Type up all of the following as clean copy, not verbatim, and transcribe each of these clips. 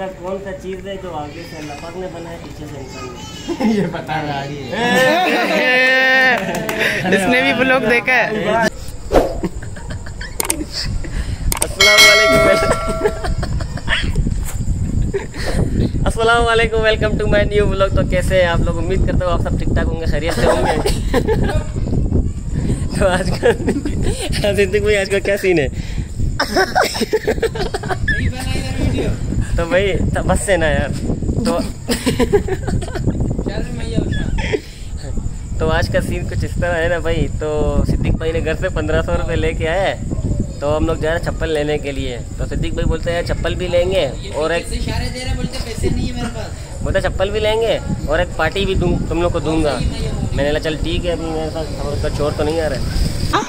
ऐसा कौन सा चीज है जो आगे से अल्लाह पाक ने बनाया, पीछे से इंसान ने? ये पता है इसने भी ब्लॉग देखा है। अस्सलाम वालेकुम, welcome to my new vlog. तो कैसे हैं आप लोग? उम्मीद करता हूँ आप सब ठीक ठाक होंगे, खैरियत से होंगे। तो आज का सिद्दीक भाई, आज का क्या सीन है? तो भाई बस से ना यार, तो आज का सीन कुछ इस तरह है ना भाई। तो सिद्दीक भाई ने घर से 1500 रुपये लेके आया है, तो हम लोग जा रहे हैं चप्पल लेने के लिए। तो सिद्दीक भाई बोलते हैं चप्पल भी लेंगे और एक इशारे दे रहे, बोलते पैसे नहीं है मेरे पास, बोलते चप्पल भी लेंगे और एक पार्टी भी तुम लोग को दूंगा। मैंने कहा चल ठीक है, अभी मेरे साथ उसका चोर तो नहीं आ रहा है।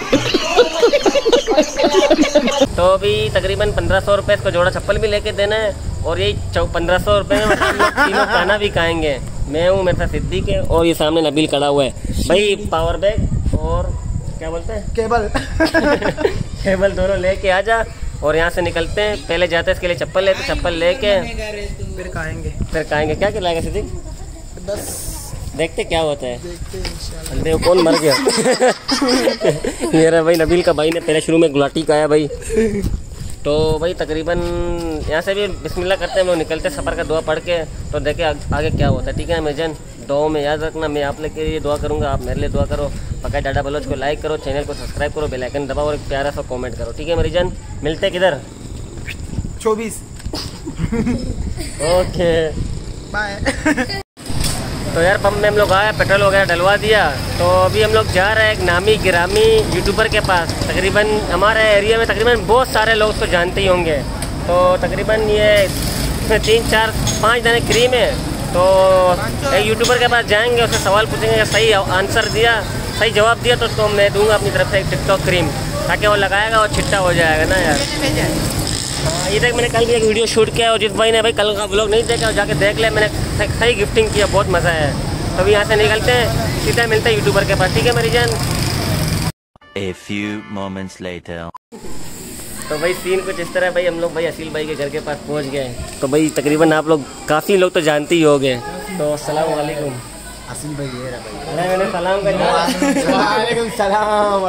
तो अभी तकरीबन 1500 रुपये इसको जोड़ा चप्पल भी लेके देना है और यही 1500 रुपये में हम लोग तीनों खाना भी खाएंगे। मैं हूँ, मेरे साथ सिद्दीक है और ये सामने नबील खड़ा हुआ है भाई। पावर बैंक और क्या बोलते हैं, केबल केबल दोनों लेके आ जा और यहाँ से निकलते हैं। पहले जाते हैं इसके लिए चप्पल लेते, चप्पल लेके फिर खाएंगे। क्या खिलाएगा सिद्दीक? बस देखते क्या होता है, देखो कौन मर गया। मेरा भाई नबील का भाई ने पहले शुरू में गुलाटी खाया भाई। तो भाई तकरीबन यहाँ से भी बिस्मिल्लाह करते हैं हम लोग, निकलते सफ़र का दुआ पढ़ के। तो देखे आगे क्या होता है, ठीक है मेरे जन? दुआ में याद रखना, मैं आप लोग के लिए दुआ करूँगा, आप मेरे लिए दुआ करो। पक्का डाडा बलोच को लाइक करो, चैनल को सब्सक्राइब करो, बेल आइकन दबाओ और एक प्यारा सा कमेंट करो, ठीक है मेरी जन? मिलते किधर? 24। Okay bye. तो यार पंप में हम लोग आए, पेट्रोल वगैरह डलवा दिया। तो अभी हम लोग जा रहे हैं एक नामी गिरामी यूट्यूबर के पास। तकरीबन हमारे एरिया में तकरीबन बहुत सारे लोग उसको जानते ही होंगे। तो तकरीबन ये 3, 4, 5 जने क्रीम है। तो एक यूट्यूबर के पास जाएंगे, उससे सवाल पूछेंगे, सही आंसर दिया, सही जवाब दिया तो मैं दूंगा अपनी तरफ से एक टिकटॉक क्रीम, ताकि वो लगाएगा और छिट्टा हो जाएगा ना यार। ये देख, मैंने कल भी एक वीडियो शूट किया और जिस भाई ने भाई कल का व्लॉग नहीं देखा जाके देख ले, मैंने सही गिफ्टिंग किया, बहुत मज़ा है। तो अभी यहाँ से निकलते हैं, सीधा मिलते हैं यूट्यूबर के पास, ठीक है मेरी जान? A few moments later. तो भाई सीन कुछ इस तरह है भाई, हम लोग भाई असील भाई के घर के पास पहुँच गए। तो भाई तकरीबन आप लोग काफ़ी लोग तो जानते ही हो गए। तो अस्सलाम वालेकुम। असील भाई ये रहा भाई। अरे मैंने सलाम कर दिया। वालेकुम सलाम।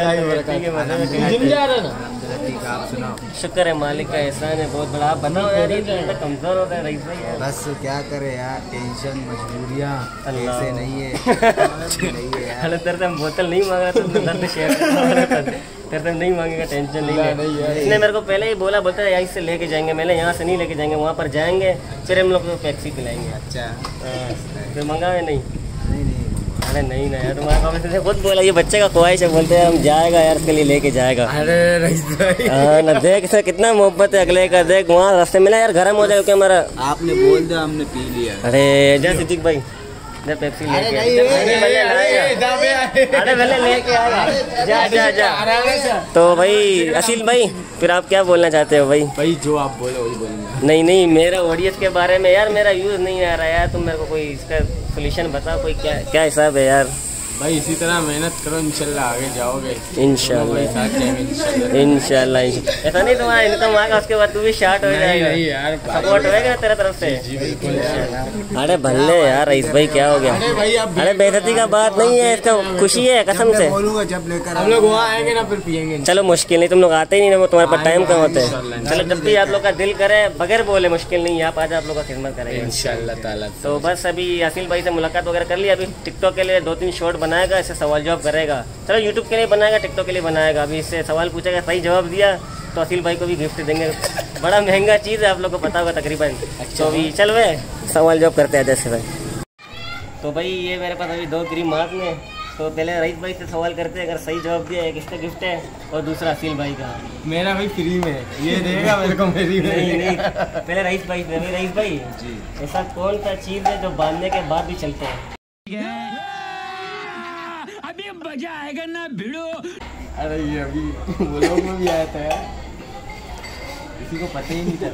आप सुनाओ। शुक्र है मालिक का एहसान है बहुत बड़ा। आप बनाओ यार, ये तो कमज़ोर होता है रईस भाई यार। बस क्या करे यार, टेंशन मजबूरियाँ ऐसे नहीं है। अरे तेरे से हम बोतल नहीं मांग रहा था, तो दर्द शेयर तेरे से नहीं मांगेगा, टेंशन नहीं है। इसने मेरे को पहले ही बोला, बोलता है यहाँ से लेके जाएंगे। मैंने यहाँ से नहीं लेके जाएंगे, वहाँ पर जाएंगे फिर हम लोग टैक्सी पिलाएंगे। अच्छा फिर मंगा है नहीं? अरे नहीं ना यार, तुम्हारा खुद बोला ये बच्चे का ख्वाहिश है, बोलते हैं हम जाएगा यार इसके लिए लेके जाएगा। अरे हाँ ना, देख इसे कितना मोहब्बत है अगले का। देख वहाँ रास्ते में यार गर्म हो जाए क्योंकि हमारा, आपने बोल दिया हमने पी लिया। अरे जा सिद्दीक भाई, पेप्सी लेके अरे पहले लेके आएगा, जा जा जा। तो भाई असील भाई, फिर आप क्या बोलना चाहते हो भाई? भाई जो आप बोले वही बोलूँगा। नहीं मेरा ऑडियंस के बारे में यार, मेरा यूज़ नहीं आ रहा यार, तुम मेरे को कोई इसका सोल्यूशन बताओ, कोई क्या हिसाब है यार? भाई इसी तरह मेहनत करो, इंशाल्लाह आगे जाओगे। इंशाल्लाह ऐसा नहीं तुम्हारा इनकम आएगा उसके बाद तू भी शार्ट हो जाएगा यार, सपोर्ट होएगा ना तेरा तरफ से। अरे भले यार रईस भाई क्या हो गया? अरे बेइज्जती का बात नहीं है, इसका खुशी है कसम से। बोलूँगा जब लेकर हम लोग वहाँ आएंगे ना फिर पियेंगे। चलो मुश्किल नहीं, तुम लोग आते ही नहीं ना, वो तुम्हारे पास टाइम कम होता है। चलो जब भी आप लोग का दिल करे, बगैर बोले मुश्किल नहीं है, आप आज आप लोग का खिदमत करेंगे इंशाल्लाह ताला। तो बस अभी असील भाई से मुलाकात वगैरह कर ली। अभी टिकटॉक के लिए 2-3 शॉर्ट बनाएगा, इससे सवाल जवाब करेगा। चलो यूट्यूब के लिए बनाएगा, टिकटॉक के लिए बनाएगा। अभी इससे सवाल पूछेगा, सही जवाब दिया तो असील भाई को भी गिफ्ट देंगे। बड़ा महंगा चीज़ है, आप लोग को पता होगा तकरीबन। तो अभी चल वे सवाल जवाब करते हैं जैसे भाई। तो भाई ये मेरे पास अभी 2 क्रीम हाथ में। तो पहले रईस भाई से सवाल करते हैं, अगर सही जवाब दिया एक इसका गिफ्ट है और दूसरा असील भाई का। मेरा भाई फ्री में ये देगा मेरे को, मेरी नहीं पहले रईस भाई से। रईस भाई जी, ऐसा कौन सा चीज़ है जो बांधने के बाद भी चलते हैं? अभी मजा आएगा ना भिड़ो। अरे ये अभी वो लोग में भी आया था यार, किसी को पता ही नहीं था।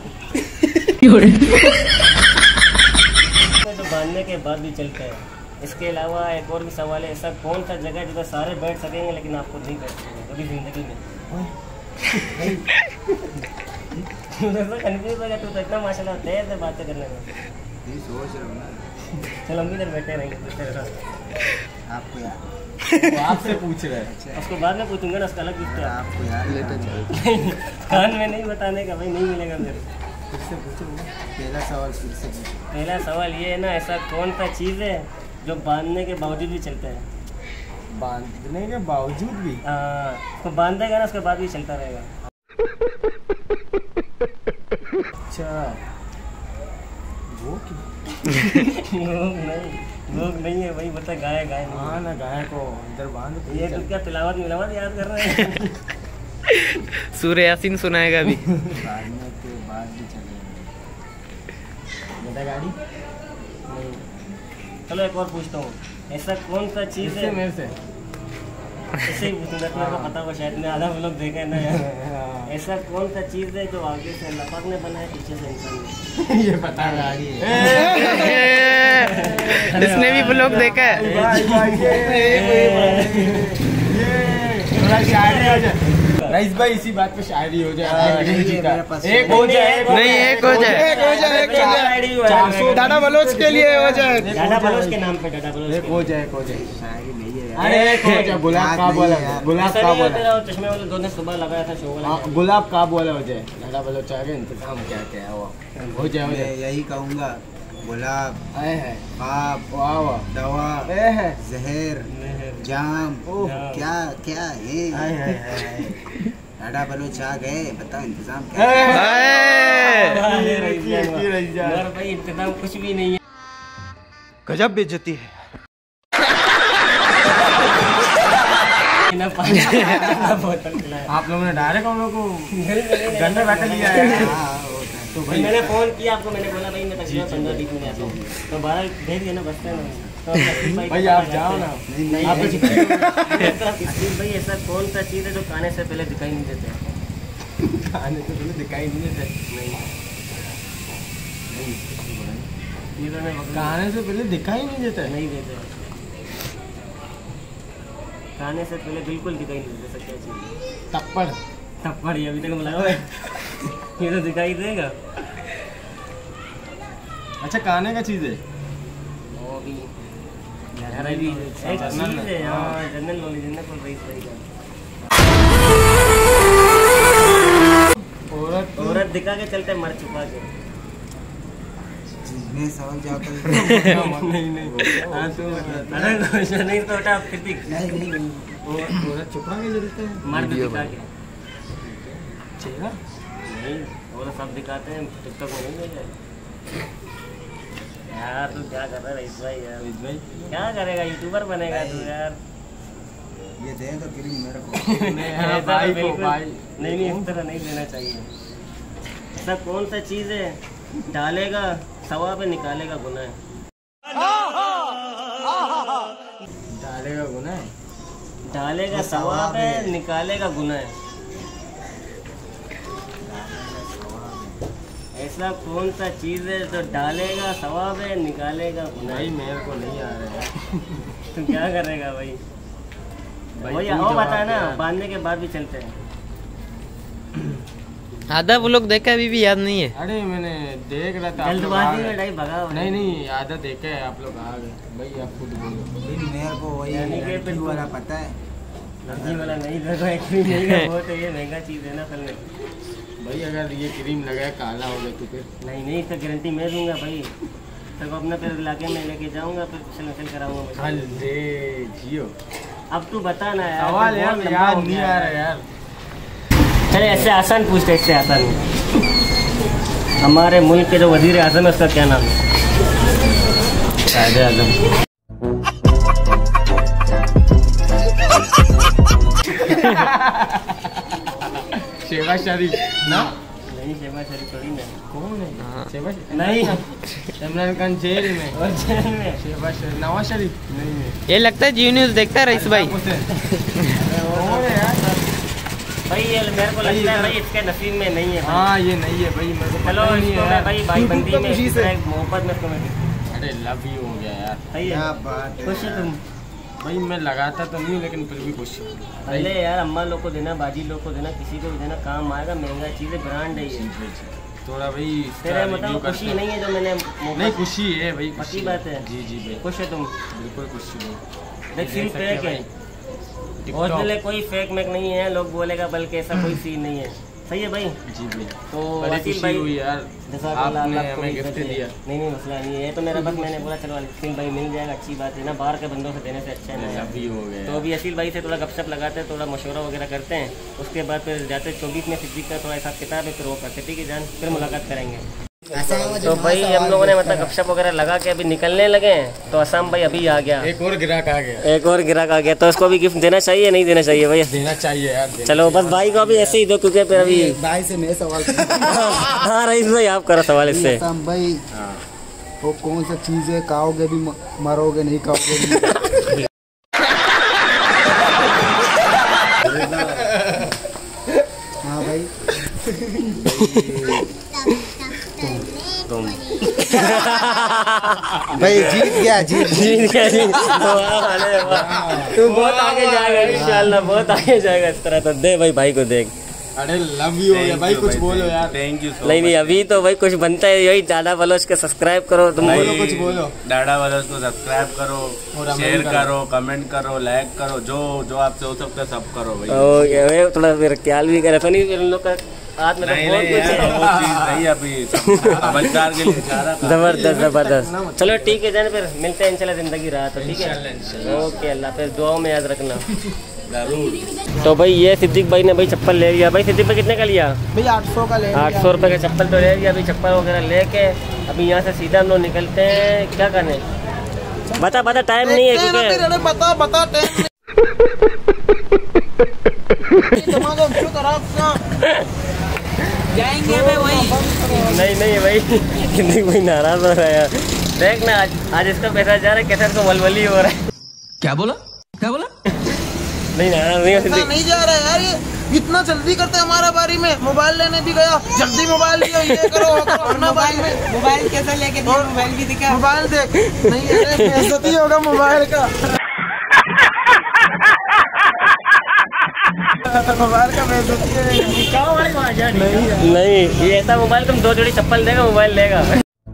जो बांधने के बाद भी चलते हैं। इसके अलावा एक और भी सवाल है, ऐसा कौन सा जगह है जिधर सारे बैठ सकेंगे लेकिन आपको नहीं बैठ सकेंगे कभी जिंदगी में? कंफ्यूज हो गया, तू तो इतना माशाल्लाह तेज है बातें करने में। नहीं सोच रहा हूँ ना। चल हम भी इधर बैठे रहेंगे तेरे साथ। आपको यार वो आपसे पूछ रहे हैं। उसको बाद में पूछूंगा ना, उसका अलग गिफ्ट है। आपको यार कान में नहीं बताने का भाई, नहीं मिलेगा मेरे। फिर से पूछो ना। पहला सवाल फिर से पूछो। पहला सवाल ये है ना, ऐसा कौन सा चीज़ है जो बांधने के बावजूद भी चलता है? बांधने के बावजूद भी? तो बांधेगा ना, उसके बाद भी चलता रहेगा। अच्छा वो क्यों? भूख नहीं है भाई, बता गाय गाय नहीं। हाँ ना, गाय को अंदर बांध के ये तो क्या तिलावत मिलावत याद कर रहे हैं? सूर्य यासीन सुनाएगा अभी। बांधने के बाद भी चलेगा। बता गाड़ी नहीं। चलो एक और पूछता हूँ, ऐसा कौन सा चीज़ है? मेरे से ऐसे ही पूछूंगा, तुम्हें को पता होगा शायद, मैं आधा व्लॉग देखा है ना यार। ऐसा कौन सा चीज़ है जो आगे से अल्लाह पाक ने बनाया, पीछे से इंसान ने? ये पता गाड़ी है। इसने भी ब्लॉग देखा है। राइस भाई इसी बात पे शायरी हो जाए। नहीं, एक हो जाए। डाटा बलोच के लिए हो जाए। डाटा बलोच के नाम पे, डाटा बलोच एक के। हो जाए, एक हो जाए। शायरी नहीं है अरे एक हो जाए। गुलाब का बोला, गुलाब ऐसा का नहीं बोला। होता, चश्मे वाले दो ने सुबह लगाया था शो वाला। हाँ, गुलाब का बोला हो जाए। डाटा बलोच आगे इंतजाम क्या क्या है वो हो जाए, हो मैं जाए। यही कहूँगा, गुलाब, आए है पाप, वाह वाह दवा, ए है जहर, जाम, ओह क्या क्या आए है? है डाटा बलोच आ गए, बताओ इंतजाम क्या है? मगर भाई इंतजाम कुछ भी नहीं है। गजब बेइज्जती है। ना पानी ना बोतल पिलाया। आप लोगों ने डायरेक्ट हम लोग को घर में बैठा लिया है। हाँ, होता है। तो भाई मैंने फोन किया आपको, मैंने बोला भाई मैं तकरीबन 15-20 मिनट आता हूँ, तो 12 भेज दिया ना, बस में। तो भाई आप जाओ ना। नहीं आप भाई ऐसा कौन सा चीज़ है जो खाने से पहले दिखाई नहीं देते? खाने से पहले दिखाई नहीं देते। चीज़ों में खाने से पहले दिखाई नहीं देता। नहीं देते, खाने से पहले बिल्कुल दिखाई नहीं देते। क्या चीज़? थप्पड़। थप्पड़? ये अभी तक मिला हुआ है, ये तो दिखाई देगा। अच्छा खाने का चीज़ है। वो भी यार अभी एक चीज़ है। हाँ जनरल नॉलेज है ना, कोई रही सही का। औरत दिखा के चलते, मर छुपा के। मैं सवाल जवाब कर नहीं हाँ तो अरे क्वेश्चन नहीं तो उठा, फिर भी औरत छुपा के चलते हैं। मर्द दिखा के चेहरा नहीं, औरत सब दिखाते हैं, टिकटॉक में नहीं देखे यार। तू क्या कर रहा है रईस भाई यार? भाई क्या करेगा, यूट्यूबर बनेगा तू यार? ये दे तो क्रीम मेरे को। ऐसा तो भाई को बिल्कुल भाई नहीं, इस तरह नहीं देना चाहिए। ऐसा कौन सा चीज़ है डालेगा सवाब है, निकालेगा गुनाह है? डालेगा गुनाह है। डालेगा सवाब है, निकालेगा गुनाह है। ऐसा कौन सा चीज़ है जो डालेगा सवाब है, निकालेगा गुनाह भाई है? मेरे को नहीं आ रहा है। तू क्या करेगा भाई? वही तू वो जवाब बता ना, दे। बांधने के बाद भी चलते हैं। आधा ब्लॉग देखा, अभी भी याद नहीं है। अरे मैंने देख रहा था। आप लोग आ जल्दबाजी गए। में नहीं भगा। नहीं आधा देखा है, आप लोग आ गए। भाई आप खुद बोलो। फिर मेरे को वही यानी कि लड़की बिल्कुल- वाला पता है। लड़की वाला नहीं देखो, एक्चुअली नहीं है वो, तो ये महंगा चीज़ है ना असल में। भाई अगर ये क्रीम लगाए काला हो गया तो फिर नहीं इसका गारंटी मैं दूंगा भाई। तब अपना फिर इलाके में लेके जाऊंगा, फिर फिसल कराऊंगा मैं। अरे जियो अब तू बता ना यार, सवाल यार बहुत लंबा हो याद नहीं गया आ रहा यार। चले ऐसे आसान पूछते, इससे आसान। हमारे मुल्क के जो वजीर आजम है उसका क्या नाम है? कायदे आजम। शेहबाज शरीफ ना? नहीं शहबाज शरीफ थोड़ी ना। कौन है शेहबाज? नहीं इमरान खान जेल में। और जेल में। शेहबाज शरीफ, नवाज शरीफ नहीं है। ये लगता है जी न्यूज़ देखता है रईस भाई। कौन है यार? भाई ये मेरे को लगता है भाई इसके नसीब में नहीं है भाई। हाँ ये नहीं है भाई, मेरे को चलो पता ही नहीं इसको है मैं यार। भाई भाई बंदी में इस तरह एक मोहब्बत में तुम्हें अरे लव यू हो गया यार। सही है। क्या बात है खुश है तुम? भाई मैं लगाता तो नहीं हूँ लेकिन फिर भी खुश हूँ। अरे यार अम्मा लोग को देना, बाजी लोग को देना, किसी को भी देना, काम आएगा। महंगा चीज़ है, ब्रांड है ये। थोड़ा भाई तेरे मतलब खुशी नहीं है जो मैंने नहीं खुशी है भाई, पक्की बात है। जी जी भाई खुश है तुम? बिल्कुल खुशी हूँ। देख सीन फेक है, ओरिजिनल कोई फेक मेक नहीं है, लोग बोलेगा, बल्कि ऐसा कोई सीन नहीं है। सही है भाई? जी भाई। तो बड़ी वसील खुशी भाई हुई यार, आपने हमें गिफ्ट दिया। नहीं मसला नहीं है, ये तो मेरा बस मैंने बोला चलो असील भाई मिल जाएगा, अच्छी बात है ना, बाहर के बंदों से देने से अच्छा है। अभी हो गया तो अभी असील भाई से थोड़ा गपशप लगाते हैं, थोड़ा मशवरा वगैरह करते हैं, उसके बाद फिर जाते 24 में सिद्दीक का थोड़ा हिसाब किताब है, फिर वो करते। ठीक है जान, फिर मुलाकात करेंगे। तो भाई हम लोगों ने मतलब गपशप वगैरह लगा के अभी निकलने लगे हैं, तो असम भाई अभी आ गया, एक और ग्राहक आ गया, एक और ग्राहक आ गया, तो उसको भी गिफ्ट देना चाहिए नहीं देना चाहिए भैया? देना चाहिए यार। चलो बस भाई को अभी ऐसे ही दो, क्योंकि फिर अभी भाई से मैं सवाल हाँ रईस भाई आप करो सवाल इससे। भाई वो कौन सा चीज है, खाओगे भी मरोगे नहीं, खाओगे भी हाँ भाई तुम भाई जीत गया जी तू बहुत आगे जाएगा इंशाल्लाह, बहुत आगे जाएगा इस तरह। तो दे भाई को देख। अरे लव यू हो गया भाई, कुछ बोलो यार। थैंक यू सो नहीं अभी तो भाई कुछ बनता है, यही डाडा बलोच के सब्सक्राइब करो, तुम बोलो कुछ बोलो। डाडा वालों को सब्सक्राइब करो, और शेयर करो, कमेंट करो, लाइक करो, जो जो आपसे हो सकता है सब करो भाई। ओके थोड़ा फिर ख्याल भी करे तो नहीं, फिर उन लोग का हाथ में तो नहीं बहुत नहीं कुछ यार, है। वो चीज नहीं अभी समझदार के लिए इशारा था। जबरदस्त। चलो ठीक है जान, फिर मिलते हैं इंशाल्लाह, जिंदगी रहा तो ठीक है। ओके अल्लाह, फिर दुआओं में याद रखना। तो भाई ये सिद्दीक भाई ने भाई चप्पल ले लिया। भाई सिद्दीक भाई कितने का लिया? भाई 800 का ले 800 रुपये का चप्पल तो ले लिया। अभी चप्पल वगैरह लेके अभी यहाँ से सीधा हम लोग निकलते हैं। क्या करने बता टाइम नहीं है क्योंकि बता जाएंगे वही। नहीं भाई सिद्दीक भाई नाराज हो रहा है यार। देख ना आज इसका पैसा जा रहा है, कैसे इसको वलवली हो रहा है। क्या बोला? नहीं नाराज नहीं हो सिद्दीक। नहीं जा रहा है यार, ये इतना जल्दी करते हमारा बारी में। मोबाइल लेने भी गया, जल्दी मोबाइल लियो, ये करो अपना बारी में। मोबाइल कैसा लेके दिया? मोबाइल भी दिखा। मोबाइल देख, नहीं अरे बेइज्जती होगा मोबाइल का। मोबाइल का बेइज्जती नहीं ये ऐसा मोबाइल तुम 2 जोड़ी चप्पल देगा, मोबाइल लेगा।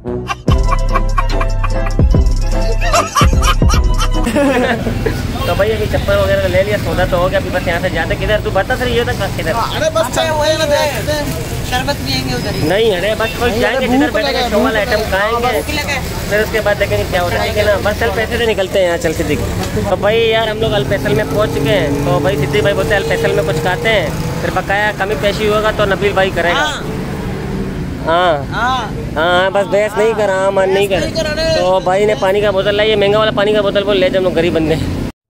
तो भाई अभी चप्पल वगैरह ले लिया, सौदा तो हो गया। अभी बस यहाँ से जाते किधर, तू बता सर ये तक किधर? अरे बस शरबत पियेंगे उधर ही। नहीं अरे बस कोई जाएंगे जिधर बैठेंगे, शो वाला आइटम खाएंगे, फिर उसके बाद देखेंगे क्या होता है। ठीक है ना, बस चल पैसे से निकलते हैं यहाँ, चल सिद्दीक। तो भाई यार हम लोग अल-फैसल में पहुँच चुके हैं। तो भाई सिद्दीक भाई बोलते हैं अल-फैसल में कुछ खाते हैं, फिर बकाया कमी पेशी होगा तो नबील भाई करेगा। हाँ बस बहस नहीं कर, हाँ मन नहीं कर। तो भाई ने पानी का बोतल लाई, महंगा वाला पानी का बोतल बोल ले, जब लोग गरीब बंदे।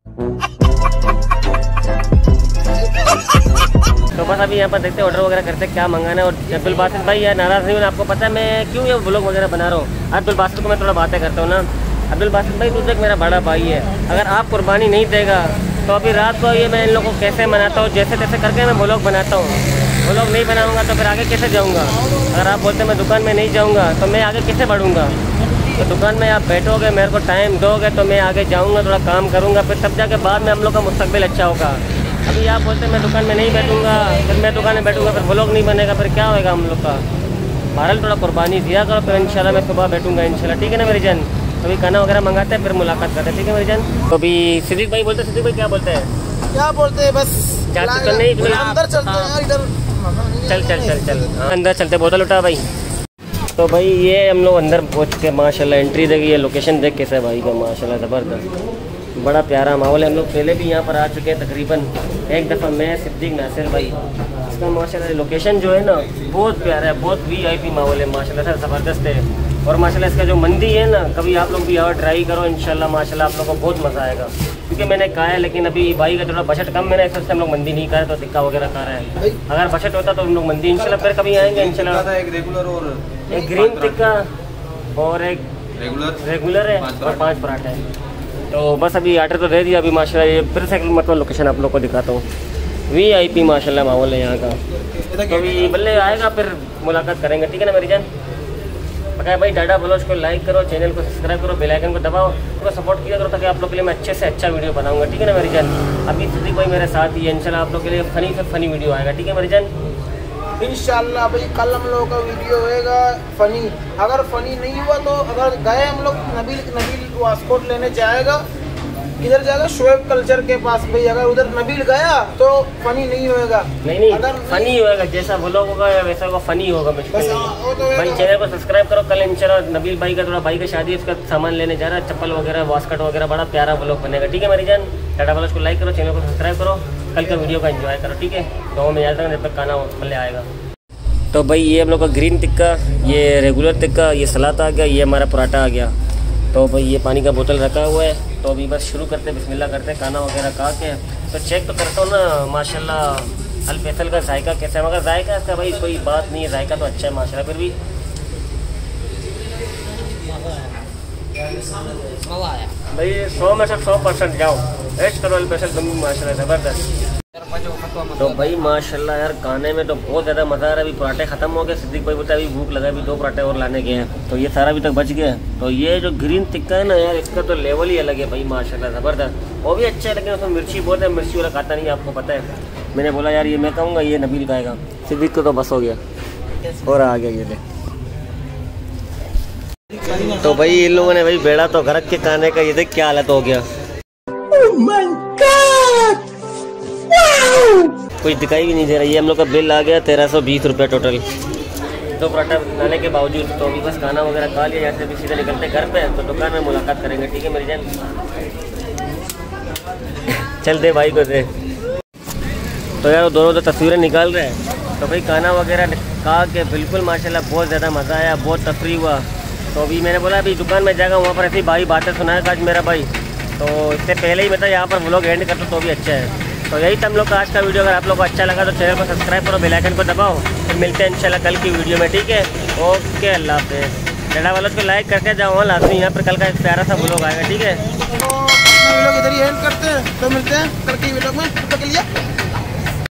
तो बस अभी यहाँ पर देखते ऑर्डर वगैरह करते क्या मंगाना है। और अब्दुल बासित भाई यार नाराज़ नहीं होना, आपको पता है मैं क्यों ये व्लॉग वगैरह बना रहा हूँ। अब्दुल बासित को मैं थोड़ा बातें करता हूँ ना। अब्दुल बासित भाई तू देख मेरा बड़ा भाई है, अगर आप कुर्बानी नहीं देगा तो अभी रात को ये मैं इन लोगों को कैसे मनाता हूँ, जैसे तैसे करके मैं व्लॉग बनाता हूँ। व्लॉग नहीं बनाऊँगा तो फिर आगे कैसे जाऊँगा? अगर आप बोलते मैं दुकान में नहीं जाऊँगा तो मैं आगे कैसे बढ़ूँगा? तो दुकान में आप बैठोगे, मेरे को टाइम दोगे तो मैं आगे जाऊँगा, थोड़ा काम करूँगा, फिर तब जाके बाद में हम लोग का मुस्तकबिल अच्छा होगा। अभी आप बोलते मैं दुकान में नहीं बैठूँगा, फिर मैं दुकान में बैठूँगा, फिर व्लॉग नहीं बनेगा, फिर क्या होगा हम लोग का? बहरहाल थोड़ा कुर्बानी दिया करो, फिर इंशाल्लाह मैं सुबह बैठूँगा इंशाल्लाह। ठीक है ना मेरी जान? अभी खाना वगैरह मंगाते हैं, फिर मुलाकात करते हैं। ठीक है मेरी जान? तो अभी सिद्दीक भाई बोलते, सिद्दीक भाई क्या बोलते हैं? क्या बोलते हैं? बस जाते तो नहीं, अंदर चलते हैं यार, इधर चल अंदर चलते, बोतल उठा भाई। तो भाई ये हम लोग अंदर पहुँच के माशाल्लाह एंट्री देखिए, लोकेशन देख कैसे भाई का माशाल्लाह ज़बरदस्त, बड़ा प्यारा माहौल है। हम लोग पहले भी यहाँ पर आ चुके हैं तकरीबन एक दफ़ा, मैं सिद्दीक नासिर भाई। इसका माशाल्लाह लोकेशन जो है ना बहुत प्यारा है, बहुत VIP माहौल है माशाल्लाह से, ज़बरदस्त है। और माशाल्लाह इसका जो मंदी है ना, कभी आप लोग भी आओ, ट्राई करो इंशाल्लाह माशाल्लाह आप लोगों को बहुत मज़ा आएगा। क्योंकि मैंने कहा है, लेकिन अभी भाई का थोड़ा बजट कम है ना, इस वजह से हम लोग मंदी नहीं कर रहे, तो टिक्का वगैरह खा रहे हैं। अगर बजट होता तो हम लोग मंदी इंशाल्लाह फिर कभी आएंगे इंशाल्लाह। एक रेगुलर और एक ग्रीन टिक्का और एक रेगुलर है और 5 पराठे हैं। तो बस अभी ऑर्डर तो दे दिया। अभी माशाल्लाह ये फिर से मतलब लोकेशन आप लोग को दिखाता हूँ। VIP माशाल्लाह माहौल है यहाँ का। तो अभी बल्ले आएगा, फिर मुलाकात करेंगे। ठीक है ना मेरी जान? बकाया भाई डाटा ब्लॉग्स को लाइक करो, चैनल को सब्सक्राइब करो, बेल आइकन को दबाओ, उनको सपोर्ट किया करो ताकि आप लोग के लिए मैं अच्छे से अच्छा वीडियो बनाऊंगा। ठीक है ना मेरी जान। अभी सिद्दीक भाई मेरे साथ ही है, इंशाल्लाह आप लोग के लिए फनी से फनी वीडियो आएगा। ठीक है मेरी जान। इंशाल्लाह भाई कल हम लोगों का वीडियो होएगा फनी। अगर फनी नहीं हुआ तो अगर गए हम लोग नबील वास्कोट लेने जाएगा, किधर जाएगा? शोएब कल्चर के पास भाई। अगर उधर नबील गया तो फनी नहीं होएगा। नहीं अगर फनी होएगा, जैसा व्लॉग होगा वैसा होगा, फनी होगा मुश्किल नहीं। भाई चैनल को सब्सक्राइब करो। कल इंशाल्लाह नबील भाई का थोड़ा भाई का शादी, उसका सामान लेने जा रहा है, चप्पल वगैरह, वास्कट वगैरह, बड़ा प्यारा व्लॉग बनेगा। ठीक है मेरी जान। टाटा ब्लॉग्स को लाइक करो, चैनल को सब्सक्राइब करो, कल का वीडियो का एंजॉय करो। ठीक है, तो में याद रखना जब तक खाना मिल आएगा। तो भाई ये हम लोग का ग्रीन टिक्का, ये रेगुलर टिक्का, ये सलाद आ गया, ये हमारा पराठा आ गया। तो भाई ये पानी का बोतल रखा हुआ है। तो अभी बस शुरू करते, बिस्मिल्लाह करते, खाना वगैरह खा के तो चेक तो करता हूँ ना माशाल्लाह अल फैसल का जायका कैसा है। मगर जायका इसका भाई कोई बात नहीं है, जायका तो अच्छा है माशाल्लाह। फिर भी भाई 100 में से 100% जाओ, ऐश करो अल फैसल, तुम भी माशाल्लाह ज़बरदस्त। तो भाई माशाल्लाह यार खाने में तो बहुत ज़्यादा मज़ा आ रहा है। अभी पराठे ख़त्म हो गए, सिद्दीक भाई बोलता है अभी भूख लगा, अभी 2 पराठे और लाने गए हैं। तो ये सारा अभी तक बच गया। तो ये जो ग्रीन टिक्का है ना यार, इसका तो लेवल ही अलग है भाई माशाल्लाह ज़बरदस्त। वो भी अच्छा है लेकिन उसमें मिर्ची बहुत है, मिर्ची वाला खाता नहीं है, आपको पता है। मैंने बोला यार ये मैं कहूँगा, ये नबील खाएगा, सिद्दीक को तो बस हो गया और आ गया ये। तो भाई इन लोगों ने भाई बेड़ा तो घर के खाने का, ये देख क्या हालत हो गया। कुछ दिखाई भी नहीं दे रहा। ये हम लोग का बिल आ गया 1320 रुपये टोटल, 2 पराठा बनाने के बावजूद। तो अभी बस खाना वगैरह खा लिया, जैसे अभी सीधे निकलते घर पे, तो दुकान में मुलाकात करेंगे। ठीक है मेरी जान। चल दे भाई को दे। तो यार दोनों तो तस्वीरें निकाल रहे हैं। तो भाई खाना वगैरह खा के बिल्कुल माशाल्लाह बहुत ज़्यादा मज़ा आया, बहुत तफरी हुआ। तो अभी मैंने बोला अभी दुकान में जाएगा, वहाँ पर ऐसी भाई बातें सुनाएगा आज मेरा भाई। तो इससे पहले ही मैं यहाँ पर व्लॉग एंड करता तो भी अच्छा है। तो यही था हम लोग का आज का वीडियो। अगर आप लोग को अच्छा लगा तो चैनल को सब्सक्राइब करो, बेल आइकन को दबाओ। फिर मिलते हैं इंशाल्लाह कल की वीडियो में। ठीक है, ओके, अल्लाह हाफ़िज़। डाटा वालों को लाइक करके जाओ लाजमी, यहाँ पर कल का एक प्यारा सा व्लॉग आएगा। ठीक है, तो अपना व्लॉग इधर ही एंड करते हैं, तो मिलते हैं कल की वीडियो में। तब तक के लिए